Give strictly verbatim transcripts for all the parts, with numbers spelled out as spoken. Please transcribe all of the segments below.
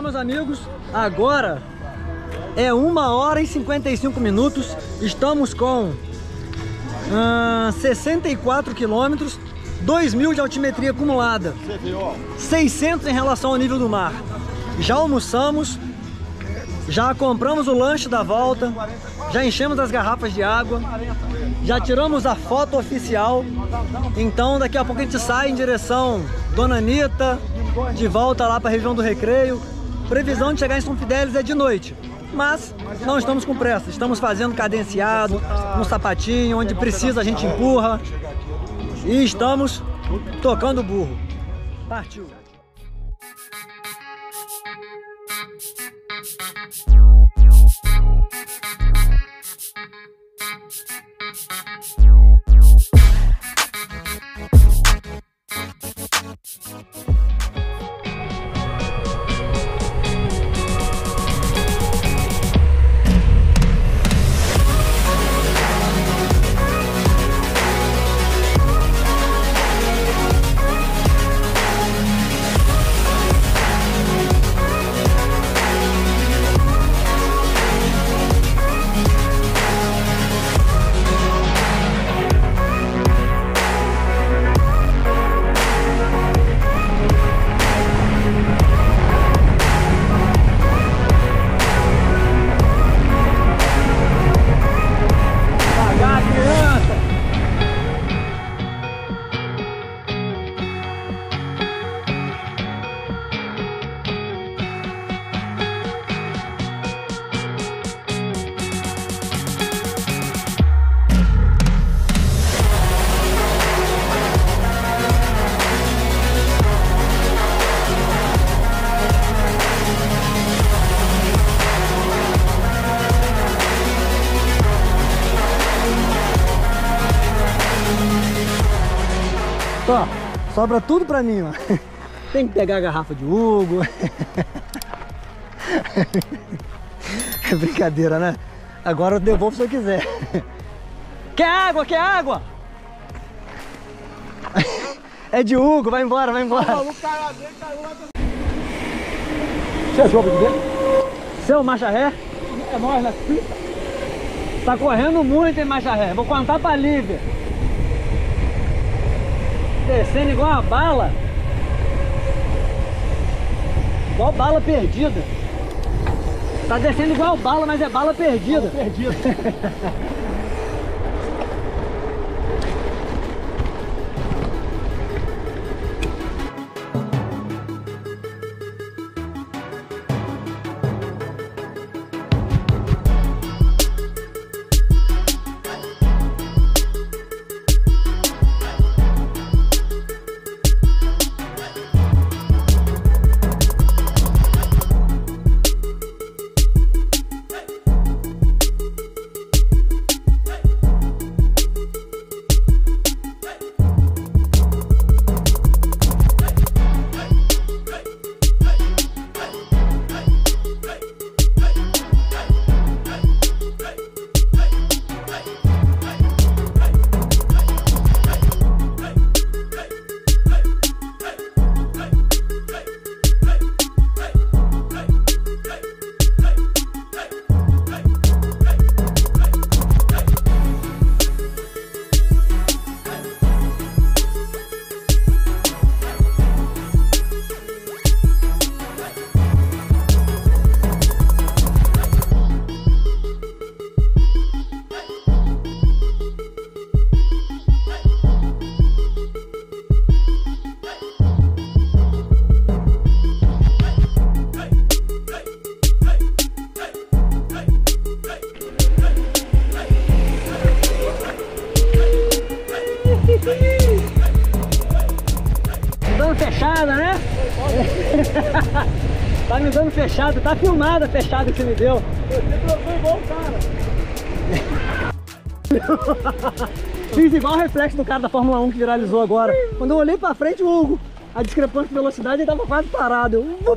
Então, meus amigos, agora é uma hora e cinquenta e cinco minutos. Estamos com uh, sessenta e quatro quilômetros, dois mil de altimetria acumulada, seiscentos em relação ao nível do mar. Já almoçamos, já compramos o lanche da volta, já enchemos as garrafas de água, já tiramos a foto oficial. Então daqui a pouco a gente sai em direção Dona Anitta, de volta lá para a região do Recreio. Previsão de chegar em São Fidélis é de noite, mas não estamos com pressa, estamos fazendo cadenciado, no sapatinho, onde precisa a gente empurra, e estamos tocando o burro. Partiu! Ó, sobra tudo pra mim, ó. Tem que pegar a garrafa de Hugo. É brincadeira, né? Agora eu devolvo se eu quiser. Quer água? Quer água? É de Hugo, vai embora, vai embora. Você é jogo de dentro? Seu marcha ré? É nós na pista. Tá correndo muito em marcha ré. Vou contar pra Lívia. Descendo igual uma bala. Igual bala perdida. Tá descendo igual bala, mas é bala perdida. Bala perdida. Dando fechada, né? Tá me dando fechada, tá filmada a fechada que você me deu. Você trocou igual o cara. Fiz igual o reflexo do cara da Fórmula um que viralizou agora. Quando eu olhei pra frente, o Hugo, a discrepância de velocidade, ele tava quase parado. Eu...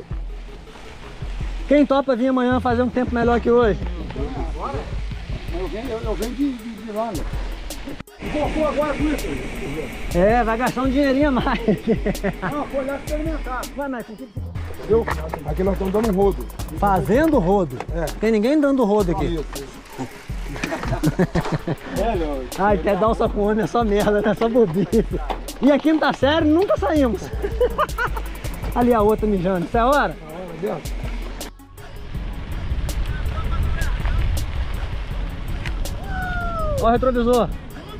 Quem topa vir amanhã fazer um tempo melhor que hoje? Agora? Eu venho, eu, eu venho de, de, de Londres. Colocou agora com isso? É, vai gastar um dinheirinho a mais. Não, foi lá experimentar. Vai, Maicon. Viu? Aqui nós estamos dando um rodo. Fazendo rodo? É. Tem ninguém dando rodo aqui. Isso, isso. Velho, Ai, quer dar um só com homem, é só merda, né? Só bobice. E aqui não tá sério, nunca saímos. Ali a outra mijando. Isso é a hora? Deus. Ó o retrovisor.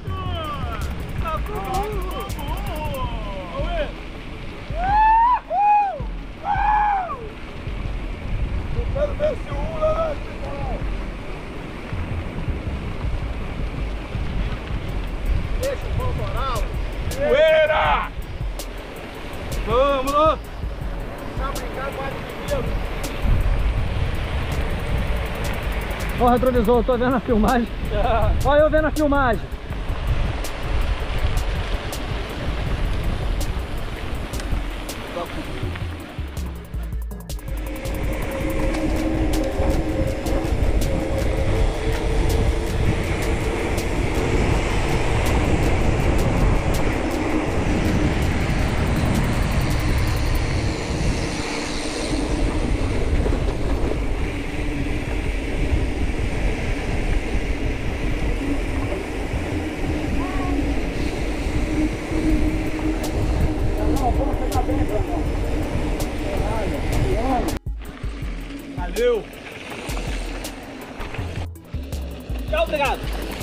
Poeira! Vamos! Vamos brincar com a inimigo. Ó o retrovisor, eu tô vendo a filmagem. Ó eu vendo a filmagem. Valeu! Tchau, obrigado!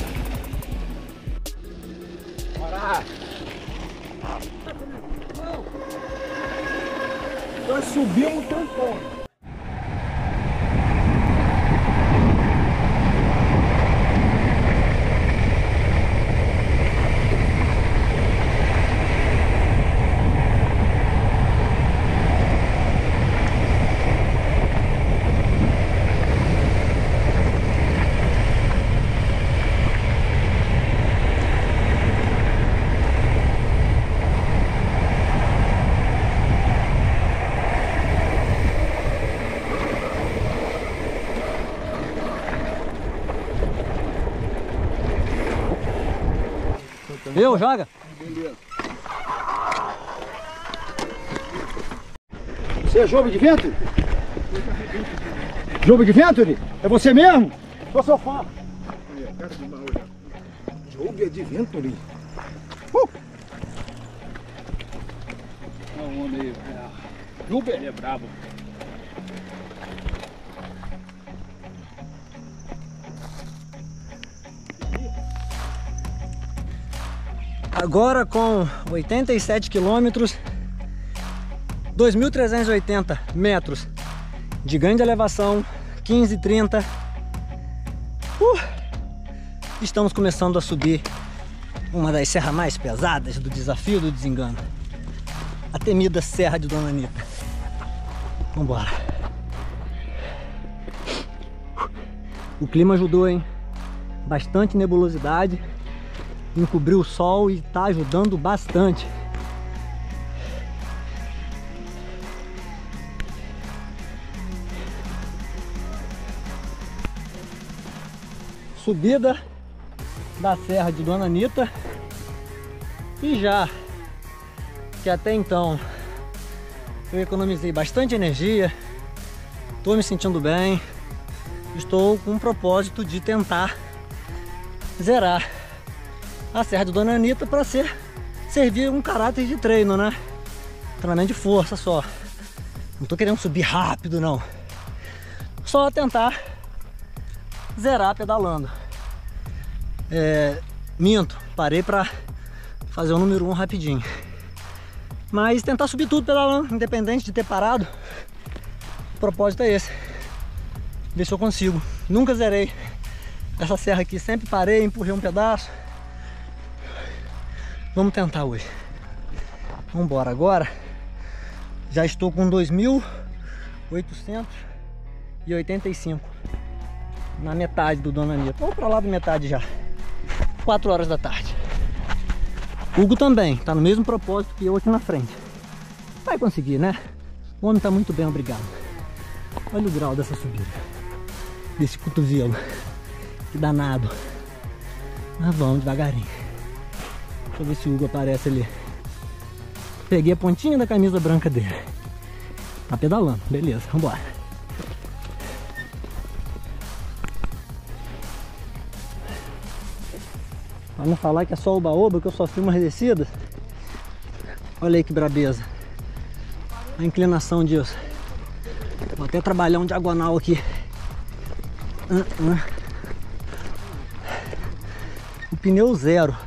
Bora! Nós subimos o tampão. Eu, joga. Beleza. Você é jogo de vento? Jogo de vento, Uri? É você mesmo? Sou seu fã. Jogo é de vento, Uri. Uh! Não, homem aí. Jogo é brabo. Agora com oitenta e sete quilômetros, dois mil trezentos e oitenta metros de ganho de elevação, quinze, trinta. Uh, estamos começando a subir uma das serras mais pesadas do desafio do desengano, a temida Serra de Dona Anita. Vambora. O clima ajudou, hein? Bastante nebulosidade. Encobriu o sol e está ajudando bastante. Subida da Serra de Dona Anita. E já que até então eu economizei bastante energia, estou me sentindo bem, estou com o propósito de tentar zerar a Serra de Dona Anita para ser servir um caráter de treino, né? Treinamento de força só. Não tô querendo subir rápido, não. Só tentar zerar pedalando. É, minto, parei para fazer o número um rapidinho. Mas tentar subir tudo pedalando, independente de ter parado. O propósito é esse. Ver se eu consigo. Nunca zerei essa serra aqui, sempre parei, empurrei um pedaço. Vamos tentar hoje. Vamos embora agora. Já estou com dois mil oitocentos e oitenta e cinco na metade do Dona Anita. Vamos para lá da metade já. quatro horas da tarde. Hugo também, tá no mesmo propósito que eu aqui na frente. Vai conseguir, né? O homem tá muito bem, obrigado. Olha o grau dessa subida. Desse cotovelo. Que danado. Mas vamos devagarinho. Deixa eu ver se o Hugo aparece ali. Peguei a pontinha da camisa branca dele. Tá pedalando, beleza, vambora. Pra não falar que é só oba-oba, que eu só filmo as descidas. Olha aí que brabeza. A inclinação disso. Vou até trabalhar um diagonal aqui. Uh, uh. O pneu zero.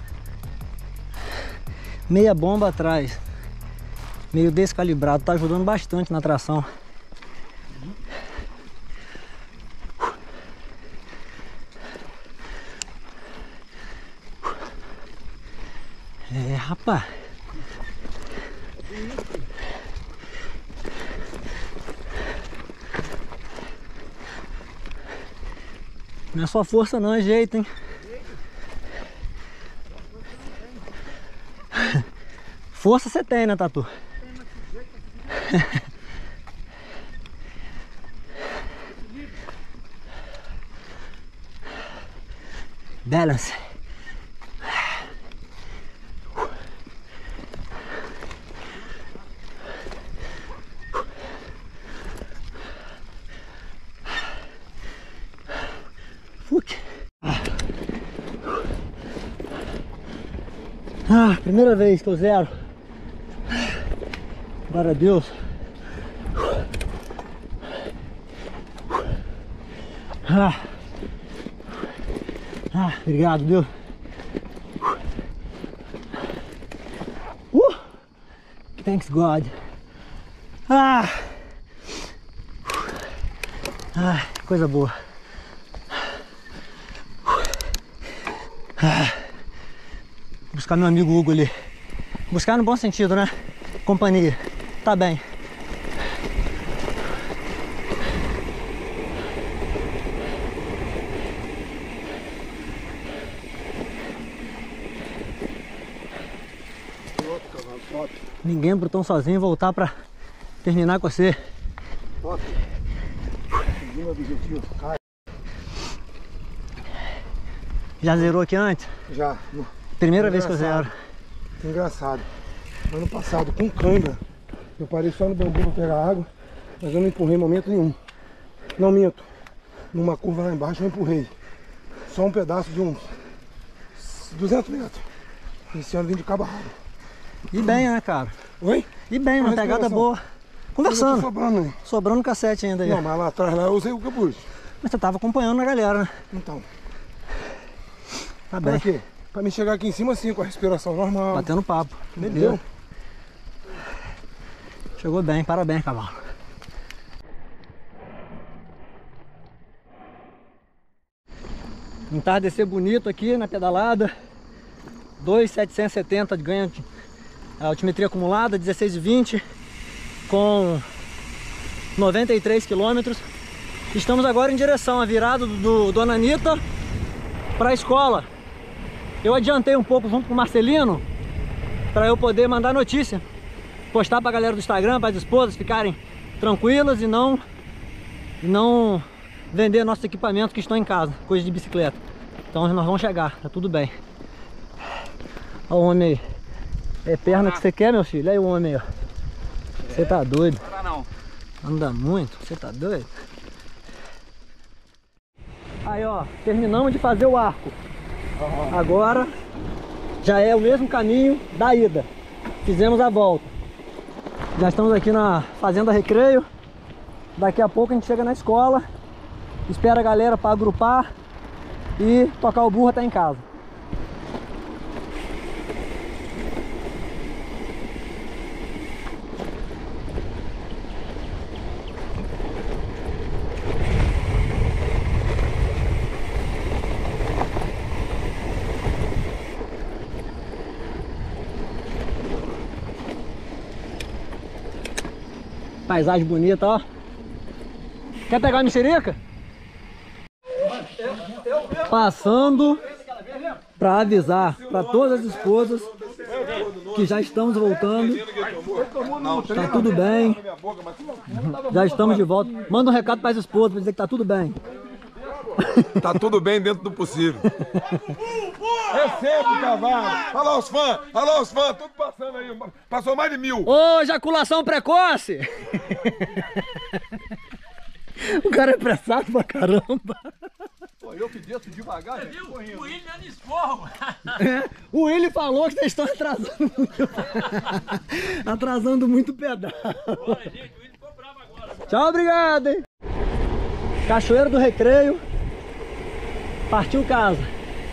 Meia bomba atrás. Meio descalibrado. Tá ajudando bastante na tração. É, rapaz. Não é só força não, é jeito, hein? Força você tem, né, Tatu? Balance. Ah, primeira vez que eu zero. Glória a Deus. Ah, ah obrigado, Deus. Uh, thanks God. Ah, ah, coisa boa. Ah. Buscar meu amigo Hugo ali. Buscar no bom sentido, né? Companhia. Tá bem. Ninguém pro tão sozinho voltar pra terminar com você. Top. Segui meu objetivo. Cai. Já zerou aqui antes? Já. Primeira vez que eu zero. Engraçado. Ano passado, com cãibra, eu parei só no bambu pra pegar água, mas eu não empurrei em momento nenhum. Não minto. Numa curva lá embaixo eu empurrei. Só um pedaço de uns duzentos metros. Esse ano vim de cabo a rabo. E bem, né, cara? Oi? E bem, uma pegada boa. Conversando. Sobrando, né? Sobrando cassete ainda aí. Não, mas lá atrás lá eu usei o capuz. Mas você tava acompanhando a galera, né? Então. Tá bem. Pra quê? Pra me chegar aqui em cima assim, com a respiração normal. Batendo papo. Entendeu? Chegou bem, parabéns, cavalo. Entardecer bonito aqui na pedalada. dois mil setecentos e setenta de ganho de altimetria acumulada, dezesseis e vinte, com noventa e três quilômetros. Estamos agora em direção à virada do, do Dona Anitta para a escola. Eu adiantei um pouco junto com o Marcelino para eu poder mandar notícia, postar para a galera do Instagram, para as esposas ficarem tranquilas e não, e não vender nossos equipamentos que estão em casa, coisa de bicicleta. Então nós vamos chegar, tá tudo bem. Olha o homem aí. É perna que você quer, meu filho? Olha aí o homem aí, ó. Você tá doido? Não. Anda muito? Você tá doido? Aí, ó, terminamos de fazer o arco. Agora já é o mesmo caminho da ida. Fizemos a volta. Já estamos aqui na Fazenda Recreio. Daqui a pouco a gente chega na escola. Espera a galera para agrupar e tocar o burro até em casa. Paisagem bonita, ó. Quer pegar a mexerica? Passando para avisar para todas as esposas que já estamos voltando. Tá tudo bem. Já estamos de volta. Manda um recado para as esposas para dizer que tá tudo bem. Tá tudo bem dentro do possível. Recebe o cavalo. Olha lá os fãs, olha lá os fãs, tudo passando aí. Passou mais de mil. Ô, ejaculação precoce! O cara é apressado pra caramba. Pô, eu que desço devagar, gente. O William dando esporro. É, o William falou que vocês estão atrasando muito. Atrasando muito pedal. Olha, gente, o William ficou bravo agora. Tchau, obrigado, hein? Cachoeira do Recreio. Partiu casa.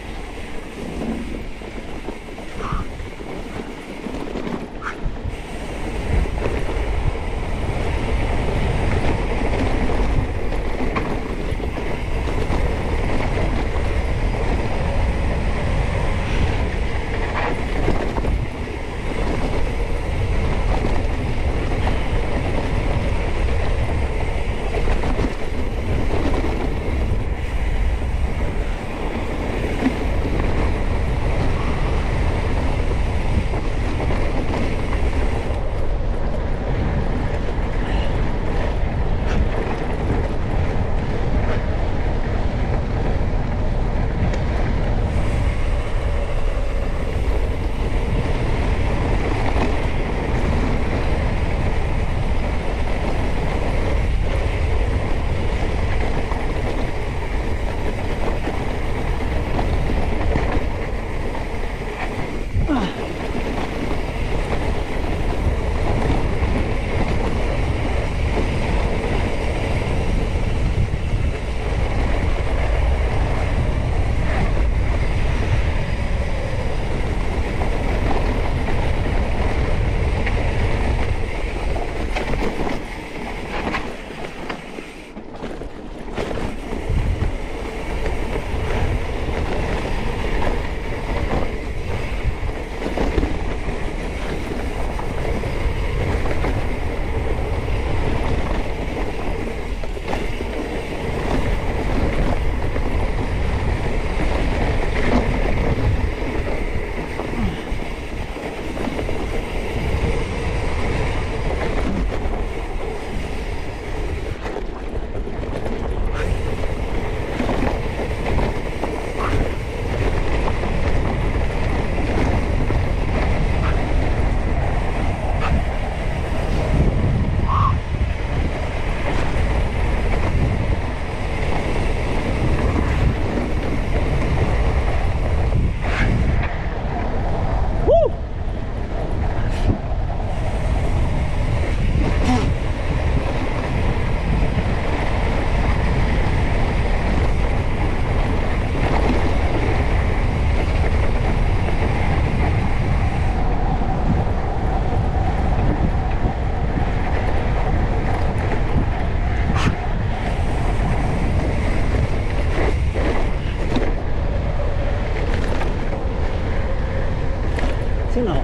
Sinal.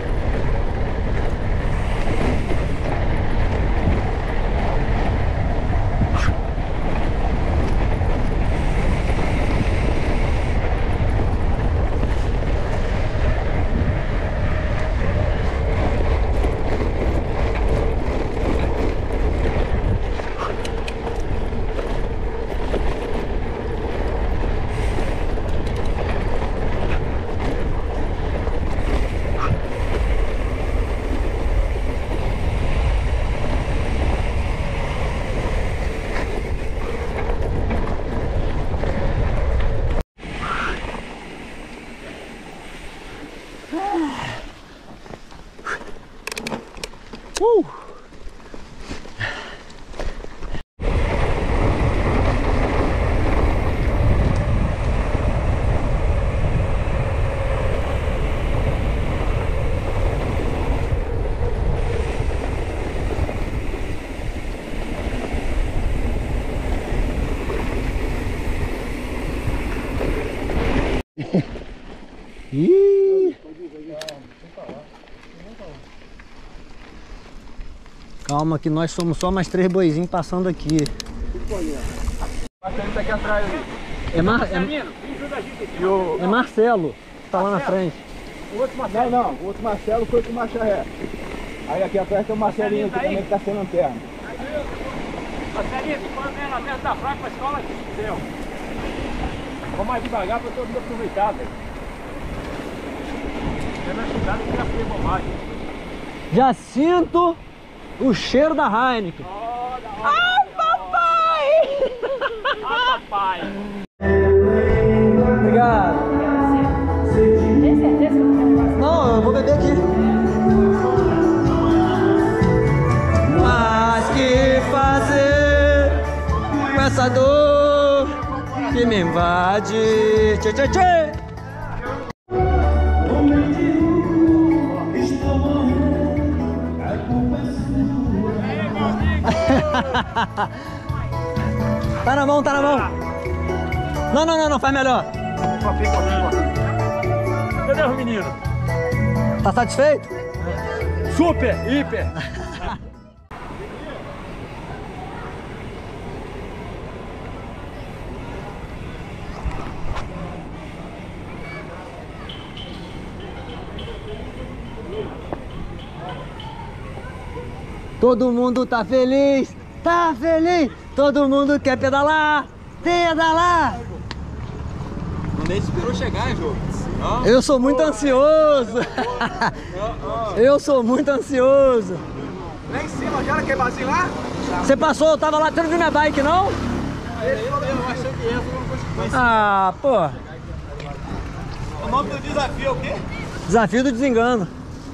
Uh! Ih! Calma que nós somos só mais três boizinhos passando aqui. Marcelo tá aqui atrás ali. É, Mar... é... o... é Marcelo, tá lá na frente. o outro Marcelo. Não, não, o outro Marcelo foi pro marcha ré. Aí aqui atrás tem o Marcelinho que também tá sem lanterna. Marcelinho, tu põe a lanterna da fraca pra escola, deu. Vamos mais devagar para todo mundo aproveitar, velho. É mais cuidado que já foi bobagem. Já sinto o cheiro da Heineken. Ai, papai! Ah, papai! Obrigado. Tem certeza que eu não quero mais? Não, eu vou beber aqui. Mas que fazer com essa dor que me invade? Tchê, tchê, tchê. Tá na mão, tá na mão. Não, não, não, não, faz melhor. Cadê os meninos? Tá satisfeito? Super, hiper. Todo mundo tá feliz, tá feliz. Todo mundo quer pedalar, pedalar. Nem esperou chegar, hein, jogo? Eu sou muito ansioso. Eu sou muito ansioso. Lá em cima, já era queimadinho lá? Você passou, eu tava lá, você não viu minha bike, não? Eu achei que essa não fosse. Ah, pô. O nome do desafio é o quê? Desafio do desengano.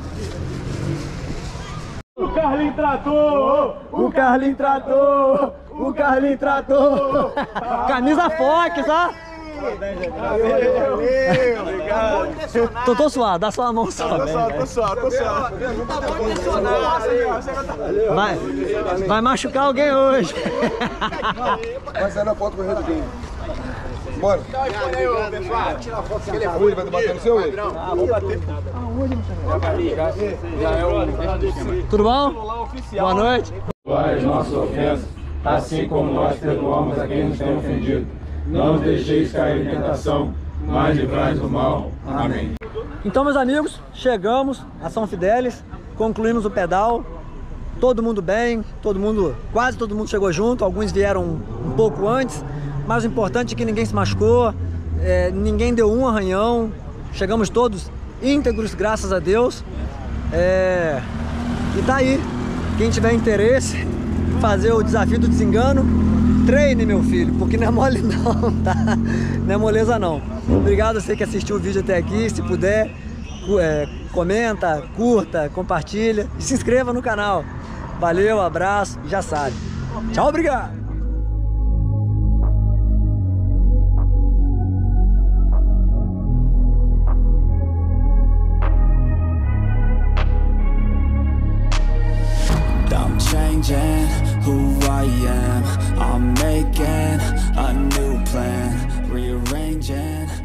O Carlinho tratou! O Carlinho tratou! O Carlinho tratou! Camisa Fox, ó! Valeu, obrigado. Tô, tô suado, dá só a mão só. Tô só, tô só, tô só. Tá bom intencionado. Vai, vai machucar alguém hoje. Vai sair na foto com o Redinho. Bora. Tira a foto. Ele é ruim, vai bater no seu ele? Ah, vou bater. Tudo bom? Boa noite. As nossas ofensas, assim como nós perdoamos a quem nos tem ofendido. Não os deixeis cair em tentação, mas livrai do mal. Amém. Então, meus amigos, chegamos a São Fidélis, concluímos o pedal. Todo mundo bem, todo mundo, quase todo mundo chegou junto, alguns vieram um pouco antes, mas o importante é que ninguém se machucou, é, ninguém deu um arranhão, chegamos todos íntegros, graças a Deus. É, e tá aí, quem tiver interesse em fazer o desafio do desengano, treine, meu filho, porque não é mole não, tá? Não é moleza não. Obrigado a você que assistiu o vídeo até aqui, se puder, é, comenta, curta, compartilha e se inscreva no canal. Valeu, abraço, já sabe. Tchau, obrigado! I'm changing who I am. I'm making a new plan, rearranging